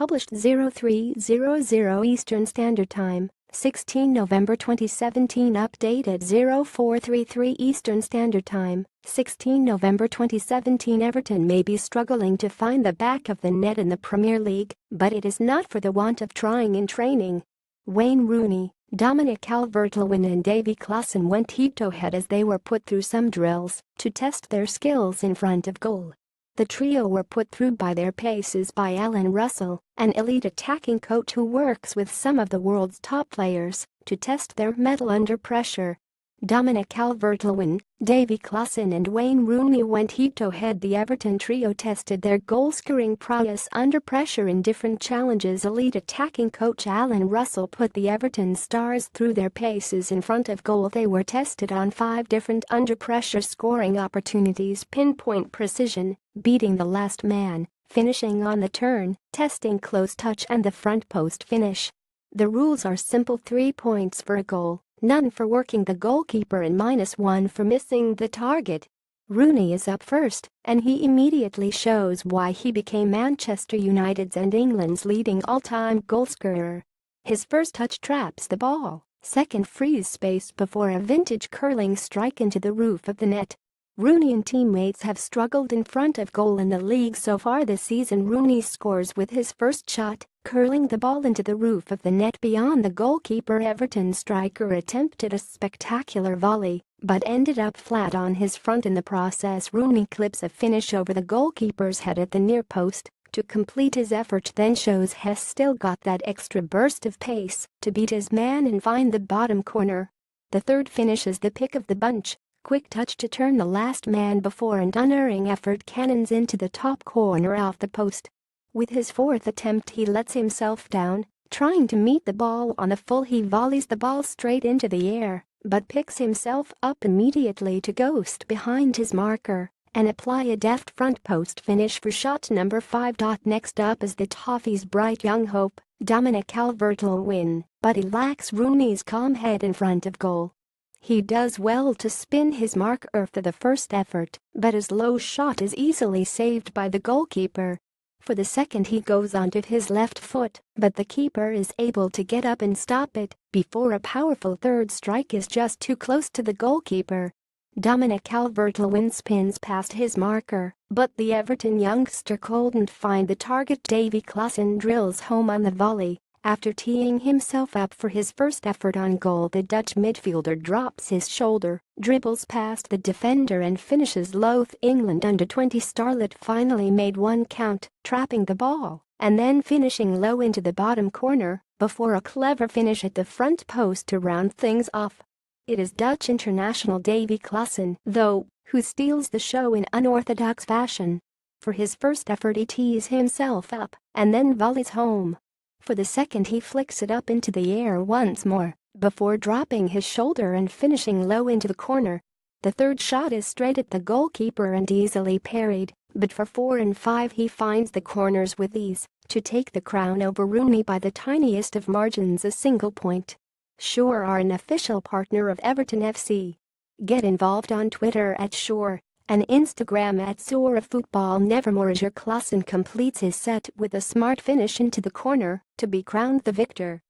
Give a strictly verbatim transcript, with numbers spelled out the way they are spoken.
Published oh three hundred Eastern Standard Time, sixteen November twenty seventeen. Updated oh four thirty-three Eastern Standard Time, sixteen November twenty seventeen. Everton may be struggling to find the back of the net in the Premier League, but it is not for the want of trying in training. Wayne Rooney, Dominic CalvertLewin and Davy Klaasen went head-to-head as they were put through some drills to test their skills in front of goal. The trio were put through by their paces by Allan Russell, an elite attacking coach who works with some of the world's top players to test their mettle under pressure. Dominic CalvertLewin, Davy Klaasen and Wayne Rooney went head-to-head. The Everton trio tested their goal-scoring prowess under pressure in different challenges. Elite attacking coach Allan Russell put the Everton stars through their paces in front of goal. They were tested on five different under-pressure scoring opportunities: pinpoint precision, beating the last man, finishing on the turn, testing close touch and the front post finish. The rules are simple: three points for a goal, none for working the goalkeeper and minus one for missing the target. Rooney is up first, and he immediately shows why he became Manchester United's and England's leading all-time goalscorer. His first touch traps the ball, second frees space before a vintage curling strike into the roof of the net. Rooney and teammates have struggled in front of goal in the league so far this season. Rooney scores with his first shot, curling the ball into the roof of the net beyond the goalkeeper. Everton striker attempted a spectacular volley, but ended up flat on his front in the process. Rooney clips a finish over the goalkeeper's head at the near post to complete his effort, then shows he's still got that extra burst of pace to beat his man and find the bottom corner. The third finish is the pick of the bunch. Quick touch to turn the last man before and unerring effort cannons into the top corner off the post. With his fourth attempt he lets himself down, trying to meet the ball on the full. He volleys the ball straight into the air, but picks himself up immediately to ghost behind his marker and apply a deft front post finish for shot number five. Next up is the Toffees' bright young hope, Dominic CalvertLewin, but he lacks Rooney's calm head in front of goal. He does well to spin his marker for the first effort, but his low shot is easily saved by the goalkeeper. For the second he goes onto his left foot, but the keeper is able to get up and stop it before a powerful third strike is just too close to the goalkeeper. Dominic CalvertLewin spins past his marker, but the Everton youngster couldn't find the target. Davy Klaasen drills home on the volley. After teeing himself up for his first effort on goal, the Dutch midfielder drops his shoulder, dribbles past the defender and finishes low. England under twenty starlet finally made one count, trapping the ball and then finishing low into the bottom corner before a clever finish at the front post to round things off. It is Dutch international Davy Klaasen, though, who steals the show in unorthodox fashion. For his first effort he tees himself up and then volleys home. For the second he flicks it up into the air once more, before dropping his shoulder and finishing low into the corner. The third shot is straight at the goalkeeper and easily parried, but for four and five he finds the corners with ease to take the crown over Rooney by the tiniest of margins, a single point. Shore are an official partner of Everton F C. Get involved on Twitter at Shore and Instagram at SoraFootball. Nevermore as your Klaasen completes his set with a smart finish into the corner to be crowned the victor.